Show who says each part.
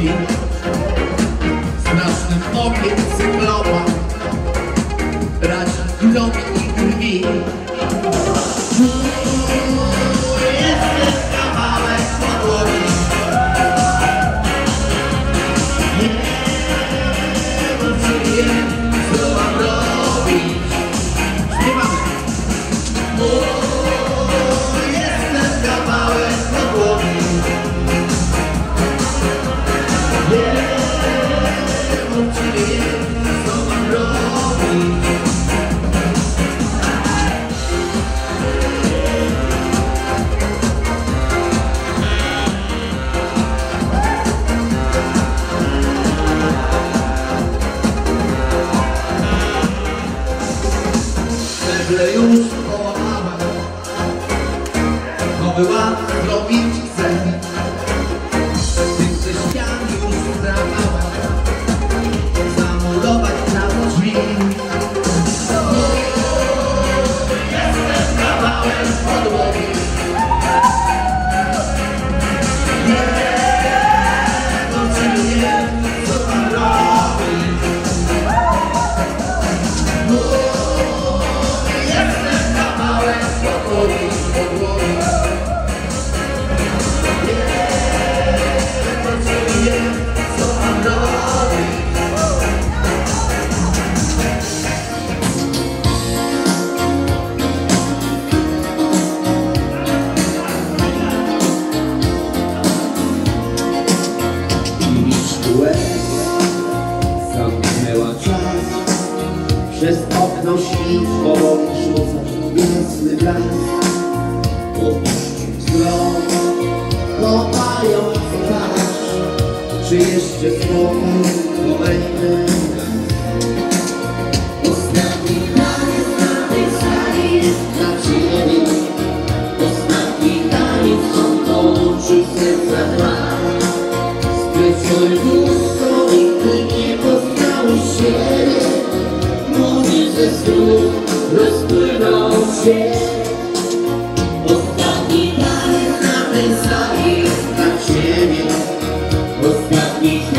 Speaker 1: drzwi. Strasznym okiem cyklopa radzi globi i krwi. Jestem kawałek podłogi. Nie wiem, co mam robić. Śpiewamy. Jestem kawałek podłogi. Nie wiem, co mam robić. Meble już połamałem, nowy ład zrobić chcę. Tym ze ścian już zdrapałem, zamurować na to drzwi. Jestem kawałek podłogi. Nie wiem, co mam robić. Jestem kawałek podłogi. Nie wiem, co mam robić. Łez zamknęła czas. Przez okno świt powoli rzuca jasny blask. Opuścił wzrok, kopając twarz. Czy jeszcze spokój kolejny raz? Ostatni taniec na tej sali jest dla ciebie. Ostatni taniec on połączył serca dwa. Skrycioj ludzko, nigdy nie poznało siebie. Młody ze słów rozpłynął się. Ostatni taniec na tej sali jest dla ciebie. Ostatni